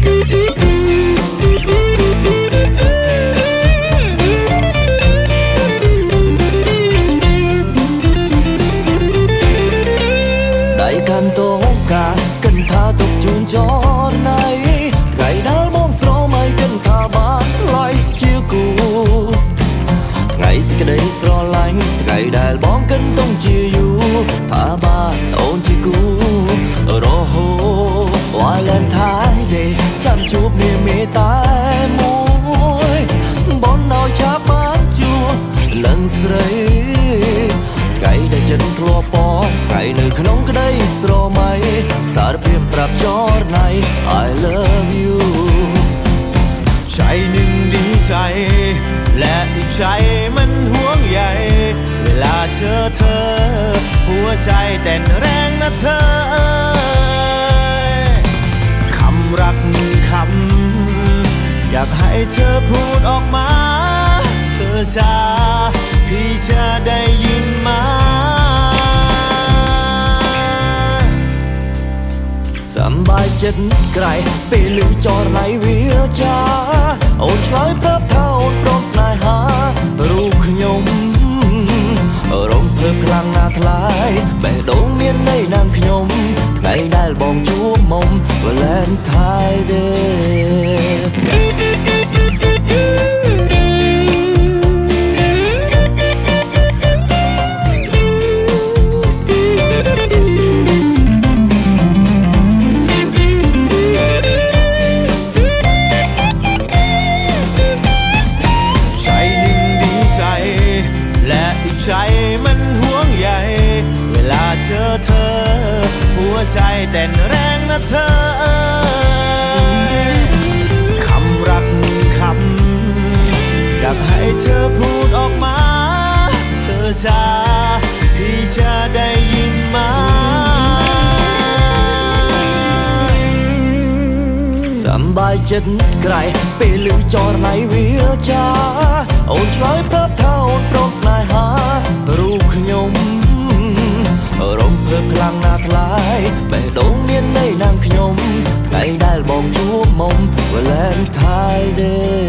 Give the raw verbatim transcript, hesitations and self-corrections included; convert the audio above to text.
กันโตกากันท่าตกจูนจอไหนไก่ดาวมองสโลไม่กันท่าบานไล่เชี่ยวกูไงสิกระไดสโลไลน์ไก่ดาวบ้องกันต้องเชี่ยวอยู่ท่าบานโอนที่กูรอโหวาเลนไทน์เดย์ฉันจูบเนี่ยมีตายมวยบนเอาชาบ้านจูลังสไรไก่ได้จันทร์ทั่วปองไก่ในขนมก็ได้สโตรไหมสารเพียงปรับจอดใน I love you ใจหนึ่งดีใจและอีกใจมันห่วงใยเวลาเจอเธอหัวใจเต้นแรงนะเธอคำรักหนึ่งคำอยากให้เธอพูดออกมาเธอจะพี่จะได้ยินมาสบายចិត្តក្រៃពេលលឺចរណៃវាចាអូនឆ្លើយប្រាប់ថាអូនព្រមស្នេហារូបខ្ញុំរំភើបខ្លាំងណាស់ថ្លៃបេះដូងមានន័យណាស់ខ្ញុំថ្ងៃដែលបងជួបមុំ Valentine Day ใจมันห่วงใยเวลาเจอเธอหัวใจเต้นแรงนะเธอคำรักหนึ่งคำอยากให้เธอพูดออกมาเธอจะพี่จะได้ยินมาสบายចិត្តក្រៃពេលលឺចរណៃវាចាអូនឆ្លើយប្រាប់ថាអូនព្រមស្នេហារូបខ្ញុំរំភើបខ្លាំងណាស់ថ្លៃបេះដូងមានន័យណាស់ខ្ញុំថ្ងៃដែលបងជួបមុំ Valentine Day